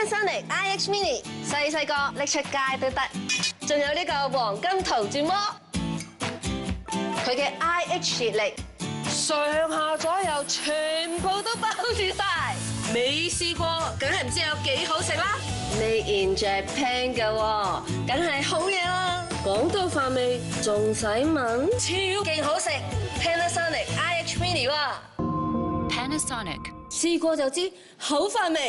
Panasonic IH Mini， 細個拎出街都得。仲有呢個黃金圖轉摩，佢嘅 IH 熱力上下左右全部都包住晒。未試過，梗係唔知有幾好食啦。Made in Japan 㗎喎，梗係好嘢啦。講到飯味，仲使問？超勁好食 ，Panasonic IH Mini 喎。 Panasonic 試過就知好飯味。